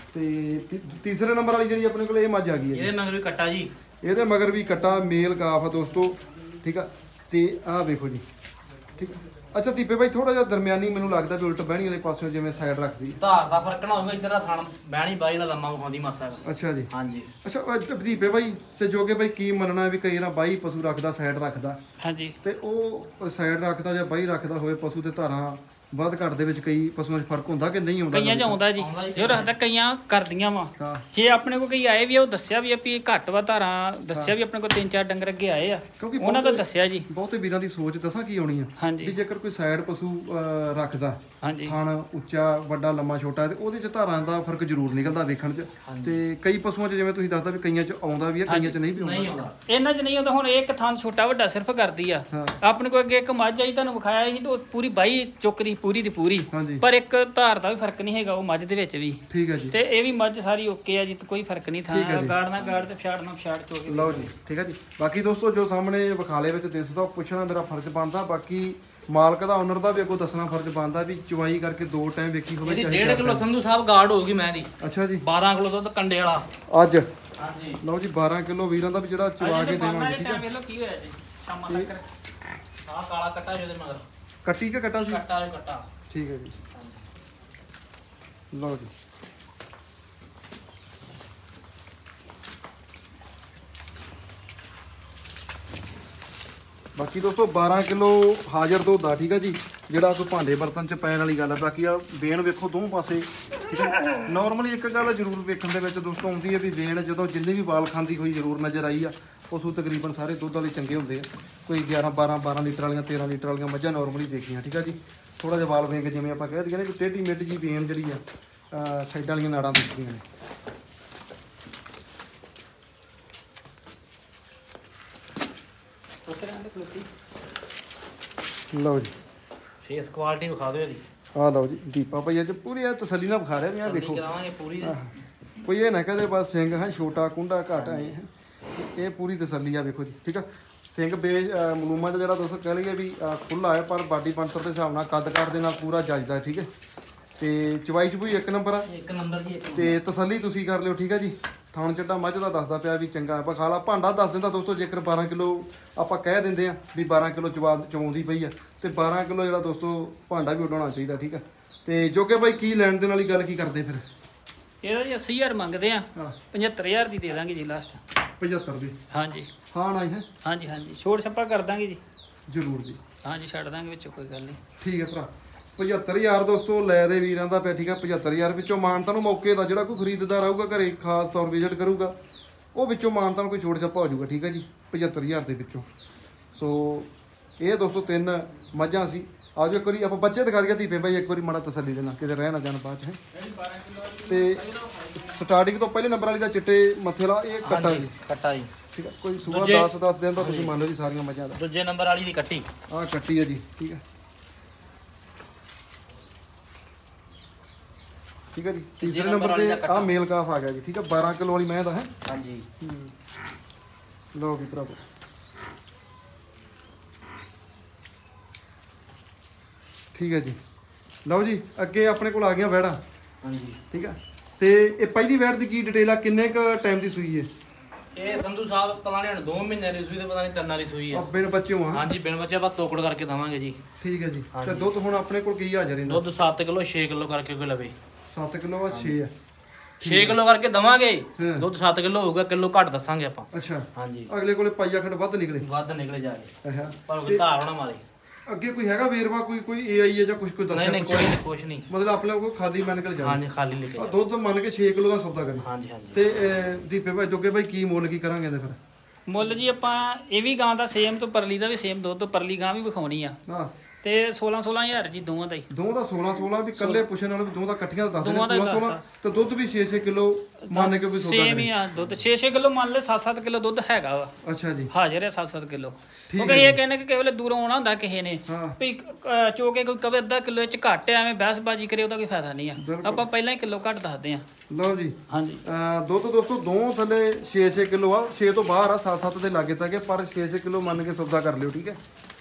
ਤੇ ਤੀ- ਤੀਸਰੇ ਨੰਬਰ ਵਾਲੀ ਜਿਹੜੀ ਆਪਣੇ ਕੋਲ ਇਹ ਮੱਝ ਆ ਗਈ ਹੈ ਇਹਦੇ ਮਗਰ ਵੀ ਕੱਟਾ ਜੀ। ਇਹਦੇ ਮਗਰ ਵੀ ਕੱਟਾ ਮੇਲ ਕਾਫ ਆ ਦੋਸਤੋ ਠੀਕ ਆ। ਤੇ ਆਹ ਵੇਖੋ ਜੀ ਠੀਕ ਆ। ਅੱਛਾ ਦੀਪੇ ਭਾਈ ਥੋੜਾ ਜਿਹਾ ਦਰਮਿਆਨੀ ਮੈਨੂੰ ਲੱਗਦਾ ਵੀ ਉਲਟ ਬਹਿਣੀ ਵਾਲੇ ਪਾਸਿਓਂ ਜਿਵੇਂ ਸਾਈਡ ਰੱਖਦੀ। ਧਾਰ ਦਾ ਫਰਕ ਨਾ ਹੋਵੇ ਇੱਧਰ ਦਾ ਥਣ ਬਹਿਣੀ ਬਾਈ ਦਾ ਲੰਮਾ ਵਿਖਾਉਂਦੀ ਮਾਸਾ ਹੈਗਾ। ਅੱਛਾ ਜੀ ਹਾਂਜੀ ਅੱਛਾ ਉਹ ਦੀਪੇ ਭਾਈ ਤੇ ਜੋਗੇ ਭਾਈ ਕੀ ਮੰਨਣਾ ਵੀ ਕਈ ਨਾ ਬਾਈ ਪਸ਼ੂ ਰੱਖਦਾ ਸਾਈਡ ਰੱਖਦਾ ਹਾਂਜੀ ਤੇ ਉਹ ਸਾਈਡ ਰੱਖਦਾ ਜਾਂ ਬਾਈ ਰੱਖਦਾ ਹੋਵੇ ਪਸ਼ੂ ਤੇ ਧਾਰਾਂ ਵੱਧ ਘੱਟ ਦੇ ਵਿੱਚ ਕਈ ਪਸ਼ੂਆਂ 'ਚ ਫਰਕ ਹੁੰਦਾ ਕਿ ਨਹੀਂ ਆਉਂਦਾ? ਕਈਆਂ ਚ ਆਉਂਦਾ ਜੀ ਜੋ ਰੱਖਦਾ ਕਈਆਂ ਕਰਦੀਆਂ ਵਾ। ਹਾਂ ਜੇ ਆਪਣੇ ਕੋਲ ਕਈ ਆਏ ਵੀ ਆ, ਉਹ ਦੱਸਿਆ ਵੀ ਆ ਵੀ ਇਹ ਘੱਟ ਵਾ ਧਾਰਾਂ ਦੱਸਿਆ ਵੀ ਆਪਣੇ ਕੋਲ ਤਿੰਨ ਚਾਰ ਡੰਗਰ ਅੱਗੇ ਆਏ ਆ ਕਿਉਂਕਿ ਉਹਨਾਂ ਦਾ ਦੱਸਿਆ ਜੀ। ਬਹੁਤੇ ਵੀਰਾਂ ਦੀ ਸੋਚ ਦੱਸਾਂ ਕੀ ਆਉਣੀ ਆ ਵੀ ਹਾਂਜੀ ਜੇਕਰ ਕੋਈ ਸਾਈਡ ਪਸ਼ੂ ਅਹ, ਰੱਖਦਾ ਹਾਂਜੀ ਥਣ ਉੱਚਾ ਵੱਡਾ ਲੰਮਾ ਛੋਟਾ ਤੇ ਉਹਦੇ 'ਚ ਧਾਰਾਂ ਦਾ ਫਰਕ ਜ਼ਰੂਰ ਨਿਕਲਦਾ ਵੇਖਣ 'ਚ। ਤੇ ਕਈ ਪਸ਼ੂਆਂ 'ਚ ਜਿਵੇਂ ਤੁਸੀਂ ਦੱਸਦਾ ਵੀ ਕਈਆਂ 'ਚ ਆਉਂਦਾ ਵੀ ਆ ਕਈਆਂ 'ਚ ਨਹੀਂ ਵੀ ਨਹੀਂ ਆਉਂਦਾ। ਆਉਂਦਾ। ਇਹਨਾਂ ਚ ਨਹੀਂ ਆਉਂਦਾ। ਹੁਣ ਇਹ ਇੱਕ ਥਾਂ ਛੋਟਾ ਵੱਡਾ ਸਿਰਫ ਕਰਦੀ ਆ। ਹਾਂ ਆਪਣੇ ਕੋਲ ਅੱਗੇ ਇੱਕ ਮੱਝ ਆਈ ਤੁਹਾਨੂੰ ਵਿਖਾਇਆ ਸੀ ਤੇ ਉਹ ਪੂਰੀ ਬਾਈ ਚੁੱਕਦੀ ਪੂਰੀ ਦੀ ਪੂਰੀ। ਹਾਂਜੀ ਪਰ ਇੱਕ ਧਾਰ ਦਾ ਵੀ ਫਰਕ ਨਹੀਂ ਹੈਗਾ ਉਹ ਮੱਝ ਦੇ ਵਿੱਚ ਵੀ। ਠੀਕ ਹੈ ਜੀ ਤੇ ਇਹ ਵੀ ਮੱਝ ਸਾਰੀ ਓਕੇ ਆ ਜੀ ਤੇ ਕੋਈ ਫਰਕ ਨਹੀਂ ਥਾਂ ਠੀਕ ਹੈ ਜੀ। ਗਾੜ ਨਾ ਗਾੜ ਤੇ ਫਛਾੜ ਨਾ ਫਛਾੜ ਚੋਕੇ। ਲਓ ਜੀ ਠੀਕ ਹੈ ਜੀ। ਬਾਕੀ ਦੋਸਤੋ ਜੋ ਸਾਹਮਣੇ ਵਿਖਾਲੇ ਵਿੱਚ ਦਿਸਦਾ ਉਹ ਪੁੱਛਣਾ ਮੇਰਾ ਫਰਜ਼ ਬਣਦਾ। ਬਾਕੀ ਮਾਲਕ ਦਾ ਓਨਰ ਦਾ ਵੀ ਅੱਗੋਂ ਦੱਸਣਾ ਫਰਜ਼ ਬਣਦਾ ਵੀ ਚਵਾਈ ਕਰਕੇ ਦੋ ਟਾਈਮ ਵੇਖੀ ਹੋਵੇ ਇਹਦੀ ਚਾਹੇ ਡੇਢ ਚਾਰ ਕਿਲੋ time। ਸੰਧੂ ਸਾਹਿਬ ਗਾਰਡ ਹੋਊਗੀ ਮੈਂ ਦੀ। ਅੱਛਾ ਜੀ ਬਾਰਾਂ ਕਿਲੋ ਦੁੱਧ ਕੰਡੇ ਵਾਲਾ ਅੱਜ ਹਾਂਜੀ। ਲਓ ਜੀ ਬਾਰਾਂ ਕਿਲੋ ਵੀਰਾਂ ਦਾ ਵੀ ਜਿਹੜਾ ਚਵਾ ਕੇ ਦੇਵਾਂਗੇ ਠੀਕ ਹੈ। ਵੇਖ ਲਓ ਕੀ ਹੋਇਆ ਜੀ ਸ਼ਾਮਾਂ ਤੱਕ। ਆਹ ਕਾਲਾ ਕੱਟਾ ਜਿਹਦੇ ਮਗਰ ਕੱਟੀ ਕੇ ਕੱਟਾ ਸੀ ਕੱਟਾ ਵਾਲੇ ਕੱਟਾ। ਠੀਕ ਹੈ ਜੀ ਲਓ ਜੀ ਬਾਕੀ ਦੋਸਤੋ ਬਾਰਾਂ ਕਿਲੋ ਹਾਜ਼ਰ ਦੁੱਧ ਆ ਠੀਕ ਆ ਜੀ। ਜਿਹੜਾ ਕੋਈ ਭਾਂਡੇ ਬਰਤਨ ਚ ਪੈਣ ਵਾਲੀ ਗੱਲ ਹੈ। ਬਾਕੀ ਆ ਵੇਣ ਵੇਖੋ ਦੋਵੇਂ ਪਾਸੇ ਠੀਕ ਹੈ। ਨਾਰਮਲੀ ਇੱਕ ਗੱਲ ਜ਼ਰੂਰ ਵੇਖਣ ਦੇ ਵਿੱਚ ਦੋਸਤੋ ਆਉਂਦੀ ਹੈ ਵੀ ਵੇਣ ਜਦੋਂ ਜਿੰਨੀ ਵੀ ਵਾਲ ਖਾਂਦੀ ਹੋਈ ਜ਼ਰੂਰ ਨਜ਼ਰ ਆਈ ਆ। ਪਸ਼ੂ ਤਕਰੀਬਨ ਸਾਰੇ ਦੁੱਧ ਵਾਲੇ ਚੰਗੇ ਹੁੰਦੇ ਆ। ਕੋਈ ਗਿਆਰਾਂ ਬਾਰਾਂ ਬਾਰਾਂ ਲੀਟਰ ਵਾਲੀਆਂ ਤੇਰਾਂ ਲੀਟਰ ਵਾਲੀਆਂ ਮੱਝਾਂ ਨਾਰਮਲੀ ਦੇਖੀਆਂ ਠੀਕ ਆ ਜੀ। ਥੋੜਾ ਜਿਹਾ ਵਾਲ ਵੇਖ ਜਿਵੇਂ ਆਪਾਂ ਕਹਿ ਦਈਏ ਨਾ ਕਿ ਟੇਢੀ ਮਿੱਟ ਜੀ ਵੇਣ ਜਿਹੜੀ ਆ ਸਾਈਡਾਂ ਵਾਲੀਆਂ ਨਾੜਾਂ ਦਿਖਦੀਆਂ ਨੇ। ਲਓ ਜੀ ਫੇਸ ਕੁਆਲਿਟੀ ਵਿਖਾ ਦਿਓ ਇਹਦੀ। ਆਹ ਲਓ ਜੀ ਦੀਪਾ ਭਾਈ ਅੱਜ ਪੂਰੀ ਆ ਤਸੱਲੀ ਨਾਲ ਵਿਖਾ ਰਿਹਾ ਵੀ ਆ ਤਸੱਲੀ ਵੇਖੋ। ਕਰਾਵਾਂਗੇ ਪੂਰੀ। ਕੋਈ ਇਹ ਨਾ ਕਹਦੇ ਬਸ ਸਿੰਘ ਹੈ ਛੋਟਾ ਕੁੰਡਾ ਘਾਟ ਆਏ ਹੈ। ਇਹ ਪੂਰੀ ਤਸੱਲੀ ਆ ਵੇਖੋ ਜੀ ਠੀਕ ਆ। ਸਿੰਘ ਬੇ ਮਲੂਮਾ ਦਾ ਜਿਹੜਾ ਦੋਸਤੋ ਕਹਿ ਲਈਏ ਵੀ ਖੁੱਲਾ ਹੈ ਪਰ ਬਾਡੀ ਪੰਤਰ ਦੇ ਹਿਸਾਬ ਨਾਲ ਕੱਦ ਕਾਠ ਦੇ ਨਾਲ ਪੂਰਾ ਜੱਜਦਾ ਠੀਕ ਹੈ। ਤੇ ਚਵਾਈ ਚਬੂਈ ਇੱਕ ਨੰਬਰ ਆ। ਇੱਕ ਨੰਬਰ ਦੀ ਇੱਕ ਤੇ ਤਸੱਲੀ ਤੁਸੀਂ ਕਰ ਲਿਓ ਠੀਕ ਹੈ ਜੀ। ਥਾਣ ਚੱਡਾ ਮੱਝ ਦਾ ਦੱਸਦਾ ਪਿਆ ਵੀ ਚੰਗਾ ਬਖਾਲਾ ਭਾਂਡਾ ਦੱਸ ਦਿੰਦਾ ਦੋਸਤੋ। ਜੇਕਰ ਬਾਰਾਂ ਕਿਲੋ ਆਪਾਂ ਕਹਿ ਦਿੰਦੇ ਆ ਵੀ ਬਾਰਾਂ ਕਿਲੋ ਚਵਾ ਚਵਾਉਂਦੀ ਪਈ ਆ ਤੇ ਬਾਰਾਂ ਕਿਲੋ ਜਿਹੜਾ ਦੋਸਤੋ ਭਾਂਡਾ ਵੀ ਉਡਾਉਣਾ ਚਾਹੀਦਾ ਠੀਕ ਆ। ਤੇ ਜੋਗੇ ਬਾਈ ਕੀ ਲੈਣ ਦੇ ਨਾਲ ਹੀ ਗੱਲ ਕੀ ਕਰਦੇ ਫਿਰ? ਇਹਦਾ ਜੀ ਅੱਸੀ ਹਜ਼ਾਰ ਮੰਗਦੇ ਆ। ਹਾਂ ਪਝੱਤਰ ਹਜ਼ਾਰ ਦੀ ਦੇ ਦਾਂਗੇ ਜੀ ਲਾਸਟ। ਪਝੱਤਰ ਦੀ ਹਾਂਜੀ ਹਾਂ ਆਈ ਹੈ ਹਾਂਜੀ ਹਾਂਜੀ ਛੋੜ ਛੱਪਾ ਕਰ ਦਾਂਗੇ ਜੀ। ਜ਼ਰੂਰ ਜੀ ਹਾਂਜੀ ਛੱਡ ਦਾਂਗੇ ਵਿੱਚ ਕੋਈ ਗੱਲ ਨਹੀਂ। ਠੀਕ ਹੈ ਭਰਾ ਪਝੱਤਰ ਹਜ਼ਾਰ ਦੋਸਤੋ ਲੈ ਦੇ ਵੀਰਾਂ ਦਾ ਪਿਆ ਠੀਕ ਆ। ਪਝੱਤਰ ਹਜ਼ਾਰ ਵਿੱਚੋਂ ਮਾਨਤਾ ਨੂੰ ਮੌਕੇ ਦਾ ਜਿਹੜਾ ਕੋਈ ਖਰੀਦਦਾਰ ਆਊਗਾ ਘਰੇ ਖਾਸ ਤੌਰ ਵਿਜ਼ਿਟ ਕਰੂਗਾ ਉਹ ਵਿੱਚੋਂ ਮਾਨਤਾ ਨੂੰ ਕੋਈ ਛੋੜ ਛੱਪਾ ਹੋ ਜਾਊਗਾ ਠੀਕ ਹੈ ਜੀ ਪਝੱਤਰ ਹਜ਼ਾਰ ਦੇ ਵਿੱਚੋਂ। ਸੋ ਇਹ ਦੋਸਤੋ ਤਿੰਨ ਮੱਝਾਂ ਸੀ। ਆਜੋ ਇੱਕ ਵਾਰੀ ਆਪਾਂ ਬੱਚੇ ਦਿਖਾ ਦਈਏ ਦੀਪੇ ਭਾਈ ਇੱਕ ਵਾਰੀ ਮਾੜਾ ਤਸੱਲੀ ਦੇਣਾ ਕਿਤੇ ਰਹਿ ਨਾ ਜਾਣ ਬਾਅਦ ਚ ਹੈ। ਤੇ ਸਟਾਰਟਿੰਗ ਤੋਂ ਪਹਿਲੇ ਨੰਬਰ ਵਾਲੀ ਦਾ ਚਿੱਟੇ ਮੱਥੇ ਵਾਲਾ ਇਹ ਕੱਟਾ ਜੀ ਕੱਟਾ ਜੀ। ਠੀਕ ਹੈ। ਕੋਈ ਸੂਆ ਦਸ ਦਸ ਦਿਨ ਦਾ ਤੁਸੀਂ ਮੰਨ ਲਓ ਜੀ ਸਾਰੀਆਂ ਮੱਝਾਂ ਦਾ। ਦੂਜੇ ਨੰਬਰ ਵਾਲੀ ਦੀ ਕੱਟੀ। ਆਹ ਕੱਟੀ ਹੈ ਜੀ ਠੀਕ ਹੈ ਠੀਕ ਹੈ ਜੀ। ਤੀਸਰੇ ਨੰਬਰ ਤੇ ਆਹ ਮੇਲ ਕਾਫ ਆ ਗਿਆ ਜੀ ਠੀਕ ਹੈ। ਬਾਰਾਂ ਕਿਲੋ ਵਾਲੀ ਮੈਂ ਦਾ ਹੈ। ਹਾਂਜੀ ਲਓ ਵੀ ਭਰਾਵੋ ਠੀਕ ਹੈ ਜੀ। ਲਓ ਜੀ ਅੱਗੇ ਆਪਣੇ ਕੋਲ ਆ ਗਿਆ ਵੈੜਾ ਹਾਂਜੀ ਠੀਕ ਹੈ। ਤੇ ਇਹ ਪਹਿਲੀ ਵੈੜ ਦੀ ਕੀ ਡਿਟੇਲ ਆ? ਕਿੰਨੇ ਕ ਟਾਈਮ ਦੀ ਸੂਈ ਹੈ? ਇਹ ਸੰਧੂ ਸਾਹਿਬ ਪਤਾ ਨਹੀਂ ਹੁਣ ਦੋ ਮਹੀਨੇ ਦੀ ਸੂਈ ਤੇ ਪਤਾ ਨਹੀਂ ਤਿੰਨ ਵਾਲੀ ਸੂਈ ਆ ਬਿਨ ਬੱਚਿਓ ਆ ਹਾਂਜੀ ਬਿਨ ਬੱਚੇ ਆਪਾਂ ਤੋਕੜ ਕਰਕੇ ਦਵਾਂਗੇ ਜੀ ਠੀਕ ਹੈ ਜੀ ਤੇ ਦੁੱਧ ਹੁਣ ਆਪਣੇ ਕੋਲ ਕੀ ਹਾਜ਼ਰ ਇਹਨਾਂ ਦੁੱਧ ਸੱਤ ਕਿਲੋ ਛੇ ਕਿਲੋ ਕਰਕੇ ਕੋਈ ਲਵੇ ਸੱਤ ਕਿਲੋ ਆ ਛੇ ਆ ਛੇ ਕਿਲੋ ਕਰਕੇ ਦਵਾਂਗੇ ਹਾਂ। ਦੁੱਧ ਸੱਤ ਕਿਲੋ ਹੋਊਗਾ ਕਿਲੋ ਘੱਟ ਦੱਸਾਂਗੇ ਆਪਾਂ ਅੱਛਾ ਹਾਂਜੀ ਅਗਲੇ ਕੋਲੇ ਪਾਈਆ ਖੰਡ ਵੱਧ ਨਿਕਲੇ ਵੱਧ ਨਿਕਲੇ ਜਾ ਕੇ ਅੱਛਾ ਪਰ ਉਹ ਧਾਰ ਹੋਣਾ ਮਾਰੇ ਅੱਗੇ ਕੋਈ ਹੈਗਾ ਵੇਰਵਾ ਕੋਈ ਕੋਈ ਏਆਈ ਹੈ ਜਾਂ ਕੁਝ ਕੋਈ ਨਹੀਂ ਦੱਸਿਆ ਨਹੀਂ ਕੁਛ? ਕੋਈ ਕੁਛ ਨਹੀਂ ਮਤਲਬ ਆਪਣੇ ਕੋਲ ਖਾਲੀ ਮੰਨ ਕੇ ਜਾ ਹਾਂਜੀ ਖਾਲੀ ਲਿਖੇ ਆ ਦੁੱਧ ਮੰਨ ਕੇ ਛੇ ਕਿਲੋ ਦਾ ਸੌਦਾ ਕਰੀ ਹਾਂਜੀ ਹਾਂਜੀ ਤੇ ਅਹ, ਦੀਪੇ ਭਾਈ ਜੋਗੇ ਭਾਈ ਕੀ ਮੁੱਲ ਕੀ ਕਰਾਂਗੇ ਇਹਦੇ ਫਿਰ ਮੁੱਲ ਜੀ ਆਪਾਂ ਇਹ ਵੀ ਗਾਂ ਦਾ ਸੇਮ ਤੋਂ ਪਰਲੀ ਦਾ ਵੀ ਸੇਮ ਦੁੱਧ ਤੋਂ ਪਰਲੀ ਗਾਂ ਵੀ ਵਿਖਾਉਣੀ ਆ ਹਾਂ ਤੇ ਸੋਲਾਂ ਸੋਲਾਂ ਹਜ਼ਾਰ ਜੀ ਦੋਵਾਂ ਦਾ ਹੀ ਦੋ ਦਾ ਸੋਲਾਂ ਸੋਲਾਂ ਵੀ ਕੱਲੇ ਪੁੱਛਣ ਨਾਲ ਵੀ ਦੋ ਦਾ ਇਕੱਠੀਆਂ ਦਾ ਦੱਸ ਦੋਵਾਂ ਦਾ ਸੋਲਾਂ ਸੋਲਾਂ ਤੇ ਦੁੱਧ ਵੀ ਛੇ ਛੇ ਕਿਲੋ ਮੰਨ ਕੇ ਵੀ ਸੌਦਾ ਸੇਮ ਹੀ ਕਰੀ ਆ ਦੁੱਧ ਛੇ ਛੇ ਕਿਲੋ ਮੰਨ ਲੈ ਸੱਤ ਸੱਤ ਕਿਲੋ ਦੁੱਧ ਹੈਗਾ ਵਾ ਅੱਛਾ ਜੀ ਹਾਜ਼ਰ ਹੈ ਸੱਤ ਸੱਤ ਕਿਲੋ ਠੀਕ ਕਿਉਂਕਿ ਇਹ ਕਹਿੰਦੇ ਕਿ ਕੇਵਲ ਦੂਰੋਂ ਆਉਣਾ ਹੁੰਦਾ ਕਿਸੇ ਨੇ ਹਾਂ ਵੀ ਅਹ, ਚੋਕੇ ਕੋਈ ਕਵੇ ਅੱਧਾ ਕਿਲੋ ਇਹ ਚ ਘੱਟ ਐ ਐਵੇਂ ਬਹਿਸਬਾਜੀ ਕਰੇ ਉਹਦਾ ਕੋਈ ਫਾਇਦਾ ਨਹੀਂ ਆ ਬਿਲਕੁਲ। ਆਪਾਂ ਪਹਿਲਾਂ ਹੀ ਕਿਲੋ ਘੱਟ ਦੱਸਦੇ ਆ ਲਓ ਜੀ ਹਾਂਜੀ ਅਹ ਦੁੱਧ ਦੋਸਤੋ ਦੋ ਥੱਲੇ ਛੇ ਛੇ ਕਿਲੋ ਆ ਛੇ ਤੋਂ ਬਾਹਰ ਆ ਸੱਤ ਸੱਤ ਦੇ ਲਾਗੇ ਤੱਕ ਪਰ ਛੇ ਛੇ ਕਿਲੋ ਮੰਨ ਕੇ ਸੌਦਾ ਕਰ ਲਿਓ ਠੀਕ ਹੈ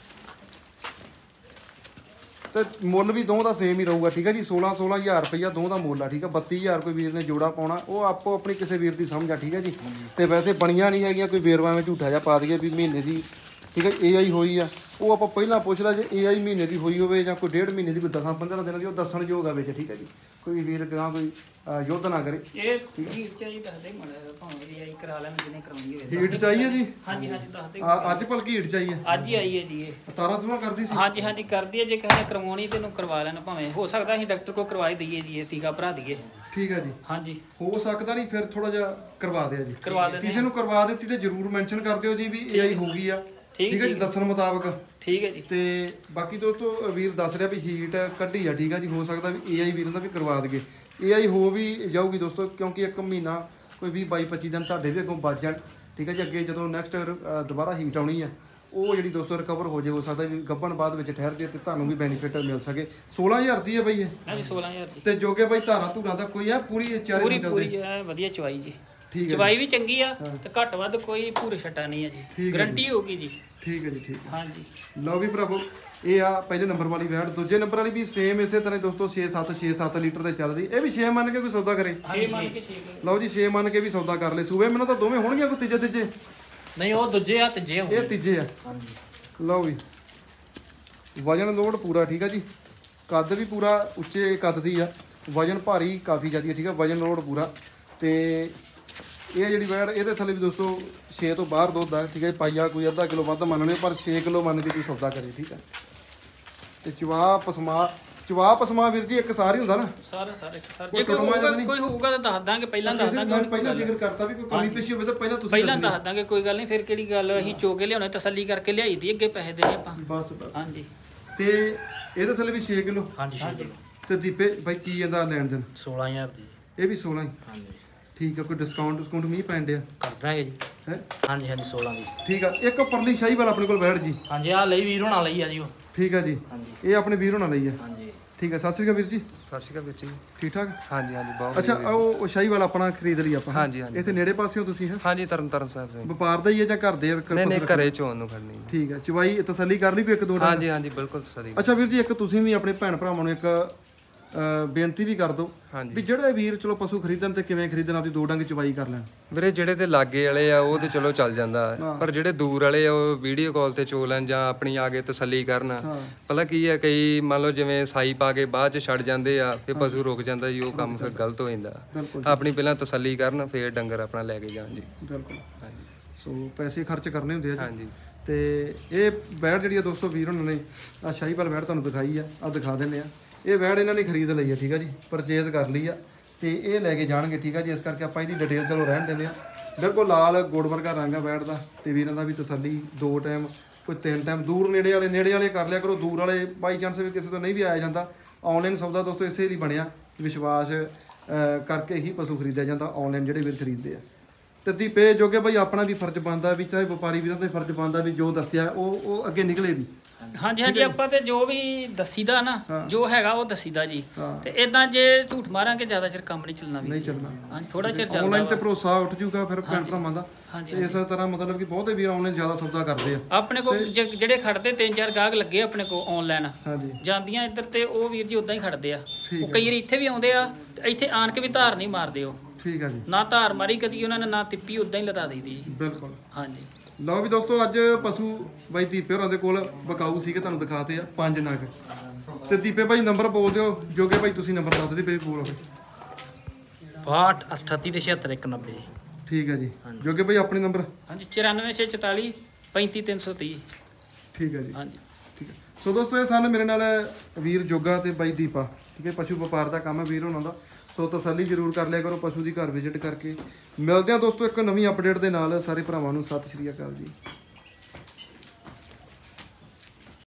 ਤੇ ਮੁੱਲ ਵੀ ਦੋ ਦਾ ਸੇਮ ਹੀ ਰਹੂਗਾ ਠੀਕ ਹੈ ਜੀ ਸੋਲਾਂ ਸੋਲਾਂ ਹਜ਼ਾਰ ਰੁਪਈਆ ਦੋ ਦਾ ਮੁੱਲ ਆ ਠੀਕ ਹੈ ਬੱਤੀ ਹਜ਼ਾਰ ਕੋਈ ਵੀਰ ਨੇ ਜੋੜਾ ਪਾਉਣਾ ਉਹ ਆਪੋ ਆਪਣੀ ਕਿਸੇ ਵੀਰ ਦੀ ਸਮਝ ਆ ਠੀਕ ਹੈ ਜੀ ਤੇ ਵੈਸੇ ਬਣੀਆਂ ਨਹੀਂ ਹੈਗੀਆਂ ਕੋਈ ਵੇਰਵਾ ਵਿੱਚ ਝੂਠਾ ਜਿਹਾ ਪਾ ਦਈਏ ਵੀ ਮਹੀਨੇ ਦੀ ਠੀਕ ਹੈ ਏਆਈ ਹੋਈ ਆ ਉਹ ਆਪਾਂ ਪਹਿਲਾਂ ਪੁੱਛ ਲਾ ਜੇ ਏਆਈ ਮਹੀਨੇ ਦੀ ਹੋਈ ਹੋਵੇ ਜਾਂ ਕੋਈ ਡੇਢ ਮਹੀਨੇ ਦੀ ਕੋਈ ਦਸਾਂ ਪੰਦਰਾਂ ਦਿਨਾਂ ਦੀ ਉਹ ਦੱਸਣ ਯੋਗ ਆ ਵਿੱਚ ਠੀਕ ਹੈ ਜੀ ਕੋਈ ਵੀਰ ਗਾਂ ਕੋਈ ਅਹ, ਯੁੱਧ ਨਾ ਕਰੇ ਇਹ ਹੀਰ ਚਾਹੀ ਦੱਸਦੇ ਮੜਾ ਭਾਵੇਂ ਵੀ ਆਈ ਕਰਾ ਲੈਣ ਜਿਹਨੇ ਕਰਾਉਣੀ ਹੋਵੇ ਹੀਟ ਚਾਹੀਏ ਜੀ ਹਾਂਜੀ ਹਾਂਜੀ ਦੱਸਦੇ ਆ- ਅੱਜ ਭਲਕੀ ਹੀਟ ਚਾਹੀਏ ਅੱਜ ਹੀ ਆਈ ਹੈ ਜੀ ਇਹ ਤਾਰਾਂ ਤੂੰ ਕਰਦੀ ਸੀ ਹਾਂਜੀ ਹਾਂਜੀ ਕਰਦੀ ਹੈ ਜੇ ਕਿਸੇ ਨੇ ਕਰਵਾਉਣੀ ਤੇ ਇਹਨੂੰ ਕਰਵਾ ਲੈਣ ਭਾਵੇਂ ਹੋ ਸਕਦਾ ਅਸੀਂ ਡਾਕਟਰ ਕੋਲ ਕਰਵਾ ਹੀ ਦਈਏ ਜੀ ਇਹ ਟੀਕਾ ਭਰਾ ਦਈਏ ਠੀਕ ਹੈ ਜੀ ਹਾਂਜੀ ਹੋ ਸਕਦਾ ਨਹੀਂ ਫਿਰ ਥੋੜਾ ਜਿਹਾ ਕਰਵਾ ਦਿਆ ਜੀ ਕਰਵਾ ਦਿੰਦੇ ਕਿਸੇ ਨੂੰ ਕਰਵਾ ਦਿੱਤੀ ਤੇ ਜਰੂਰ ਮੈਂਸ਼ਨ ਕਰ ਦਿਓ ਜੀ ਵੀ ਏਆਈ ਹੋ ਗਈ ਆ ਠੀਕ ਠੀਕ ਹੈ ਜੀ ਦੱਸਣ ਮੁਤਾਬਕ ਠੀਕ ਹੈ ਜੀ ਤੇ ਬਾਕੀ ਦੋਸਤੋ ਵੀਰ ਦੱਸ ਰਿਹਾ ਵੀ ਹੀਟ ਕੱਢੀ ਆ ਠੀਕ ਆ ਜੀ ਹੋ ਸਕਦਾ ਵੀ ਏਆਈ ਵੀਰ ਦਾ ਵੀ ਕਰਵਾ ਦਈਏ ਏਆਈ ਹੋ ਵੀ ਜਾਊਗੀ ਦੋਸਤੋ ਕਿਉਂਕਿ ਇੱਕ ਮਹੀਨਾ ਕੋਈ ਵੀਹ ਬਾਈ ਪੱਚੀ ਦਿਨ ਤੁਹਾਡੇ ਵੀ ਅੱਗੋਂ ਬਚ ਜਾਣ ਠੀਕ ਹੈ ਜੀ ਅੱਗੇ ਜਦੋਂ ਨੈਕਸਟ ਦੁਬਾਰਾ ਹੀਟ ਆਉਣੀ ਆ ਉਹ ਜਿਹੜੀ ਦੋਸਤੋ ਰਿਕਵਰ ਹੋ ਜੇ ਹੋ ਸਕਦਾ ਵੀ ਗੱਭਣ ਬਾਅਦ ਵਿੱਚ ਠਹਿਰ ਜੇ ਤੇ ਤੁਹਾਨੂੰ ਵੀ ਬੈਨੀਫਿਟ ਮਿਲ ਸਕੇ ਸੋਲਾਂ ਹਜ਼ਾਰ ਦੀ ਹੈ ਬਈ ਇਹ ਹਾਂਜੀ ਸੋਲਾਂ ਹਜ਼ਾਰ ਦੀ ਤੇ ਜੋਗੇ ਬਾਈ ਧਾਰਾਂ ਧੂਰਾਂ ਦਾ ਕੋਈ ਆ ਪੂਰੀ ਚਾਰੇ ਪੂਰੀ ਨੂੰ ਪੂਰੀ ਚੱਲਦੇ ਐ ਵਧੀਆ ਚਵਾਈ ਜੀ ਠੀਕ ਹੈ ਚਵਾਈ ਵੀ ਚੰਗੀ ਆ ਤੇ ਘੱਟ ਵੱਧ ਕੋਈ ਪੂਰੇ ਛੱਟਾ ਨਹੀਂ ਹੈ ਠੀਕ ਜੀ ਹੈ ਗਰੰਟੀ ਹੋਗੀ ਜੀ ਠੀਕ ਹੈ ਜੀ ਠੀਕ ਹੈ ਹਾਂਜੀ ਲਓ ਵੀ ਭਰਾਵੋ ਇਹ ਆ ਪਹਿਲੇ ਨੰਬਰ ਵਾਲੀ ਵੈਟ ਦੂਜੇ ਨੰਬਰ ਵਾਲੀ ਵੀ ਸੇਮ ਇਸੇ ਤਰ੍ਹਾਂ ਦੋਸਤੋ ਛੇ ਸੱਤ ਛੇ ਸੱਤ ਲੀਟਰ ਤੇ ਚੱਲਦੀ ਇਹ ਵੀ ਛੇ ਮੰਨ ਕੇ ਕੋਈ ਸੌਦਾ ਕਰੇ ਛੇ ਮੰਨ ਕੇ ਛੇ ਲਓ ਜੀ ਛੇ ਮੰਨ ਕੇ ਵੀ ਸੌਦਾ ਕਰ ਲੈ ਸੂਬੇ ਮੈਨੂੰ ਤਾਂ ਦੋਵੇਂ ਹੋਣਗੀਆਂ ਕੋਈ ਤੀਜੇ ਤੀਜੇ ਨਹੀਂ ਉਹ ਦੂਜੇ ਆ ਤੀਜੇ ਹੋ ਇਹ ਤੀਜੇ ਆ ਹਾਂਜੀ ਲਓ ਵੀ ਵਜਨ ਲੋਡ ਪੂਰਾ ਠੀਕ ਆ ਜੀ ਕੱਦ ਵੀ ਪੂਰਾ ਉੱਚੇ ਕੱਦ ਦੀ ਆ ਵਜਨ ਭਾਰੀ ਕਾਫੀ ਜ਼ਿਆਦਾ ਠੀਕ ਆ ਵਜਨ ਲੋਡ ਪੂਰਾ ਤੇ ਇਹ ਜਿਹੜੀ ਵੈਰ ਇਹਦੇ ਥੱਲੇ ਵੀ ਦੋਸਤੋ ਛੇ ਤੋਂ ਬਾਹਰ ਦੁੱਧ ਆ ਠੀਕ ਹੈ ਪਾਈਆ ਕੋਈ ਅੱਧਾ ਕਿਲੋ ਵੱਧ ਮੰਨਣੇ ਪਰ ਛੇ ਕਿਲੋ ਮੰਨ ਕੇ ਕੋਈ ਸੌਦਾ ਕਰੇ ਠੀਕ ਆ ਤੇ ਚਵਾ ਪਸਮਾ ਚਵਾ ਪਸਮਾ ਵੀਰ ਜੀ ਇੱਕ ਸਾਰ ਹੀ ਹੁੰਦਾ ਨਾ ਸਾਰੇ ਸਾਰੇ ਸਰ ਕੋਈ ਜੇ ਕੋਈ ਟੁੱਟਵਾਂ ਹੋਊਗਾ ਜਦ ਨਹੀਂ? ਕੋਈ ਹੋਊਗਾ ਤਾਂ ਦੱਸ ਦਾਂਗੇ ਪਹਿਲਾਂ ਦੱਸ ਅਸੀਂ ਦਾਂਗੇ ਮੈਂ ਪਹਿਲਾਂ ਜ਼ਿਕਰ ਕਰਤਾ ਵੀ ਕੋਈ ਕਮੀ ਪੇਸ਼ੀ ਹੋਵੇ ਤਾਂ ਪਹਿਲਾਂ ਤੁਸੀਂ ਪਹਿਲਾਂ ਦੱਸਣੀ। ਦੱਸ ਦਾਂਗੇ ਕੋਈ ਗੱਲ ਨਹੀਂ ਫਿਰ ਕਿਹੜੀ ਗੱਲ ਅਸੀਂ ਚੋਕੇ ਲਿਆਉਣੇ ਤਸੱਲੀ ਕਰਕੇ ਲਿਆਈ ਦੀ ਅੱਗੇ ਪੈਸੇ ਦੇਣੇ ਆਪਾਂ ਬਸ ਬਸ ਹਾਂਜੀ ਤੇ ਇਹਦੇ ਥੱਲੇ ਵੀ ਛੇ ਕਿਲੋ ਹਾਂਜੀ ਛੇ ਕਿਲੋ ਤੇ ਦੀਪੇ ਬਾਈ ਕੀ ਇਹਦਾ ਲੈਣ ਦੇਣ ਸੋਲਾਂ ਹਜ਼ਾਰ ਦੀ ਇਹ ਵੀ ਸੋਲਾਂ ਹੀ ਹਾਂਜੀ ਠੀਕ ਆ ਕੋਈ ਡਿਸਕਾਊਂਟ ਡਿਸਕਾਊਂਟ ਮੀਂਹ ਪੈਣ ਡਿਆ ਕਰ ਦਾਂਗੇ ਜੀ ਹੈ ਹਾਂਜੀ ਹਾਂਜੀ ਸੋਲਾਂ ਦੀ ਠੀਕ ਆ ਇੱਕ ਪਰਲੀ ਸ਼ਾਹੀ ਵਾਲਾ ਆਪਣੇ ਕੋਲ ਬੈਠ ਜੀ ਹਾਂਜੀ ਆ ਲਈ ਵੀਰ ਹੋਣਾ ਲਈ ਆ ਜੀ ਉਹ ਠੀਕ ਆ ਜੀ ਹਾਂਜੀ ਇਹ ਆਪਣੇ ਵੀਰ ਹੋਣਾ ਲਈ ਆ ਹਾਂਜੀ ਠੀਕ ਆ ਸਤਿ ਸ਼੍ਰੀ ਅਕਾਲ ਵੀਰ ਜੀ ਸਤਿ ਸ਼੍ਰੀ ਅਕਾਲ ਵੀਰ ਜੀ ਠੀਕ ਠਾਕ ਹਾਂਜੀ ਹਾਂਜੀ ਬਹੁਤ ਅੱਛਾ ਉਹ ਉਹ ਸ਼ਾਹੀ ਵਾਲਾ ਆਪਣਾ ਖਰੀਦ ਲਈ ਆਪਾਂ ਹਾਂਜੀ, ਹਾਂਜੀ। ਇੱਥੇ ਨੇੜੇ ਪਾਸਿਓ ਤੁਸੀਂ ਹੈ ਹਾਂਜੀ ਤਰਨ ਤਾਰਨ ਸਾਹਿਬ ਸਿੰਘ ਵਪਾਰ ਦਾ ਹੀ ਹੈ ਜਾਂ ਘਰ ਦੇ ਨਹੀਂ ਨਹੀਂ ਘਰੇ ਚੋਣ ਨੂੰ ਖੜਨੀ ਠੀਕ ਆ ਚਵਾਈ ਤਸੱਲੀ ਕਰ ਲਈ ਕੋਈ ਇੱਕ ਦੋ ਡੰਗ? ਹਾਂਜੀ ਹਾਂਜੀ ਬਿਲਕੁਲ ਸਰੀ ਅੱਛਾ ਵੀਰ ਜੀ ਇੱਕ ਤੁਸੀਂ ਵੀ ਆਪਣੇ ਭੈਣ ਭਰਾਵਾਂ ਨੂੰ ਇੱਕ ਅਹ, ਬੇਨਤੀ ਵੀ ਕਰ ਦਿਓ ਹਾਂਜੀ ਵੀ ਜਿਹੜੇ ਵੀਰ ਚਲੋ ਪਸ਼ੂ ਖਰੀਦਣ ਤੇ ਕਿਵੇਂ ਖਰੀਦਣ ਆਪਦੀ ਦੋ ਡੰਗ ਚਵਾਈ ਕਰ ਲੈਣ ਵੀਰੇ ਜਿਹੜੇ ਤੇ ਲਾਗੇ ਵਾਲੇ ਆ ਉਹ ਤੇ ਚਲੋ ਚੱਲ ਜਾਂਦਾ ਹੈ। ਪਰ ਜਿਹੜੇ ਦੂਰ ਵਾਲੇ ਆ ਉਹ ਵੀਡੀਓ ਕਾਲ ਤੇ ਚੋ ਲੈਣ ਜਾਂ ਆਪਣੀ ਆ ਕੇ ਤਸੱਲੀ ਕਰਨ ਹਾਂ ਭਲਾ ਕੀ ਆ ਕਈ ਮੰਨ ਲਓ ਜਿਵੇਂ ਸਾਈ ਪਾ ਕੇ ਬਾਅਦ ਚ ਛੱਡ ਜਾਂਦੇ ਆ ਫਿਰ ਪਸ਼ੂ ਰੁਕ ਜਾਂਦਾ ਜੀ ਉਹ ਕੰਮ ਫਿਰ ਗਲਤ ਹੋ ਜਾਂਦਾ ਬਿਲਕੁਲ ਆਪਣੀ ਪਹਿਲਾਂ ਤਸੱਲੀ ਕਰਨ ਫਿਰ ਡੰਗਰ ਆਪਣਾ ਲੈ ਕੇ ਜਾਣ ਜੀ ਬਿਲਕੁਲ ਹਾਂਜੀ ਸੋ ਪੈਸੇ ਖਰਚ ਕਰਨੇ ਹੁੰਦੇ ਆ ਜੀ ਹਾਂਜੀ ਤੇ ਇਹ ਵੈੜ ਜਿਹੜੀ ਆ ਦੋਸਤੋ ਵੀਰ ਉਹਨਾਂ ਨੇ ਆ ਸ਼ਾਹੀਵਾਲ ਵੈੜ ਤੁਹਾਨੂੰ ਦਿਖਾਈ ਆ ਆ ਦਿਖਾ ਦਿੰਦੇ ਆ ਇਹ ਵੈੜ ਇਹਨਾਂ ਨੇ ਖਰੀਦ ਲਈ ਆ ਠੀਕ ਆ ਜੀ ਪਰਚੇਜ਼ ਕਰ ਲਈ ਆ ਤੇ ਇਹ ਲੈ ਕੇ ਜਾਣਗੇ ਠੀਕ ਆ ਜੀ ਇਸ ਕਰਕੇ ਆਪਾਂ ਇਹਦੀ ਡਿਟੇਲ ਚਲੋ ਰਹਿਣ ਦਿੰਦੇ ਆ ਬਿਲਕੁਲ ਲਾਲ ਗੋੜ ਵਰਗਾ ਰੰਗ ਆ ਵੈੜ ਦਾ ਤੇ ਵੀਰਾਂ ਦਾ ਵੀ ਤਸੱਲੀ ਦੋ ਟਾਈਮ ਕੋਈ ਤਿੰਨ ਟਾਈਮ ਦੂਰ ਨੇੜੇ ਵਾਲੇ ਨੇੜੇ ਵਾਲੇ ਕਰ ਲਿਆ ਕਰੋ ਦੂਰ ਵਾਲੇ ਬਾਈ ਚਾਂਸ ਵੀ ਕਿਸੇ ਤੋਂ ਨਹੀਂ ਵੀ ਆਇਆ ਜਾਂਦਾ ਆਨਲਾਈਨ ਸੌਦਾ ਦੋਸਤੋ ਇਸੇ ਲਈ ਬਣਿਆ ਵਿਸ਼ਵਾਸ ਅਹ, ਕਰਕੇ ਹੀ ਪਸ਼ੂ ਖਰੀਦਿਆ ਜਾਂਦਾ ਆਨਲਾਈਨ ਜਿਹੜੇ ਵੀਰ ਖਰੀਦਦੇ ਆ ਤੇ ਦੀਪੇ ਜੋਗੇ ਭਾਈ ਆਪਣਾ ਵੀ ਫਰਜ਼ ਬਣਦਾ ਵੀ ਚਾਹੇ ਵਪਾਰੀ ਵੀਰਾਂ ਦਾ ਫਰਜ਼ ਬਣਦਾ ਵੀ ਜੋ ਦੱਸਿਆ ਉਹ ਉਹ ਅੱਗੇ ਨਿਕਲੇ ਵੀ ਹਾਂਜੀ ਹਾਂਜੀ ਆਪਾਂ ਤੇ ਜੋ ਵੀ ਦੱਸੀਦਾ ਨਾ ਜੋ ਹੈਗਾ ਉਹ ਦੱਸੀਦਾ ਜੀ ਹਾਂ ਤੇ ਇਦਾਂ ਜੇ ਝੂਠ ਮਾਰਾਂਗੇ ਜ਼ਿਆਦਾ ਚਿਰ ਕੰਮ ਨਹੀਂ ਚੱਲਣਾ ਵੀ ਨਹੀਂ ਚੱਲਣਾ ਹਾਂਜੀ ਥੋੜਾ ਚਿਰ ਚੱਲਦਾ ਆਨਲਾਈਨ ਤੇ ਭਰੋਸਾ ਉੱਠ ਜੂਗਾ ਫਿਰ ਭੈਣ ਭਰਾਵਾਂ ਦਾ ਹਾਂਜੀ ਤੇ ਇਸੇ ਤਰ੍ਹਾਂ ਮਤਲਬ ਕਿ ਬਹੁਤੇ ਵੀਰ ਆਨਲਾਈਨ ਜ਼ਿਆਦਾ ਸੌਦਾ ਕਰਦੇ ਆ ਆਪਣੇ ਕੋਲ ਜੇ- ਜਿਹੜੇ ਖੜਦੇ ਤਿੰਨ ਚਾਰ ਗਾਹਕ ਲੱਗੇ ਆਪਣੇ ਕੋਲ ਆਨਲਾਈਨ ਹਾਂਜੀ ਜਾਂਦੀਆਂ ਇੱਧਰ ਤੇ ਉਹ ਵੀਰ ਜੀ ਉਦਾਂ ਹੀ ਖੜਦੇ ਆ ਠੀਕ ਉਹ ਕਈ ਵਾਰੀ ਇੱਥੇ ਵੀ ਆਉਂਦੇ ਆ ਤੇ ਇੱਥੇ ਆਣ ਕੇ ਵੀ ਧਾਰ ਨਹੀਂ ਮਾਰਦੇ ਉਹ ਠੀਕ ਆ ਜੀ, ਨਾ ਧਾਰ ਮਾਰੀ ਕਦੀ ਉਹਨਾਂ ਨੇ, ਨਾ ਤਿੱਪੀ ਉਦਾਂ ਹੀ ਲਦਾ ਦਈਦੀ ਜੀ। ਬਿਲਕੁਲ। ਹਾਂਜੀ ਲਓ ਵੀ ਦੋਸਤੋ, ਅੱਜ ਪਸ਼ੂ ਬਾਈ ਦੀਪੇ ਹੋਰਾਂ ਦੇ ਕੋਲ ਬਕਾਊ ਸੀਗੇ, ਤੁਹਾਨੂੰ ਦਿਖਾਤੇ ਆ ਪੰਜ ਨਗ। ਤੇ ਦੀਪੇ ਭਾਈ ਨੰਬਰ ਬੋਲ ਦਿਓ, ਜੋਗੇ ਭਾਈ ਤੁਸੀਂ ਨੰਬਰ ਦੱਸ ਦਿਓ ਦੀਪੇ ਕੋਲ ਹੋਵੇ। ਬਾਹਠ ਅਠੱਤੀ ਤੇ ਛਿਅੱਤਰ ਇੱਕ ਨੱਬੇ। ਠੀਕ ਹੈ ਜੀ, ਜੋਗੇ ਭਾਈ ਆਪਣੇ ਨੰਬਰ। ਹਾਂਜੀ ਚੁਰਾਨਵੇਂ ਛੇ ਚੁਤਾਲੀ ਪੈਂਤੀ ਤਿੰਨ ਸੌ ਤੀਹ। ਠੀਕ ਹੈ ਜੀ, ਹਾਂਜੀ ਠੀਕ ਹੈ। ਸੋ ਦੋਸਤੋ, ਇਹ ਸਨ ਮੇਰੇ ਨਾਲ ਵੀਰ ਜੋਗਾ ਤੇ ਬਾਈ ਦੀਪਾ, ਠੀਕ ਹੈ। ਪਸ਼ੂ ਵਪਾਰ ਦਾ ਕੰਮ ਹੈ ਵੀਰ ਉਹਨਾਂ ਦਾ, ਸੋ ਤਸੱਲੀ ਜ਼ਰੂਰ ਕਰ ਲਿਆ ਕਰੋ ਪਸ਼ੂ ਦੀ ਘਰ ਵਿਜ਼ਿਟ ਕਰਕੇ। ਮਿਲਦੇ ਹਾਂ ਦੋਸਤੋ ਇੱਕ ਨਵੀਂ ਅਪਡੇਟ ਦੇ ਨਾਲ। ਸਾਰੇ ਭਰਾਵਾਂ ਨੂੰ ਸਤਿ ਸ਼੍ਰੀ ਅਕਾਲ ਜੀ।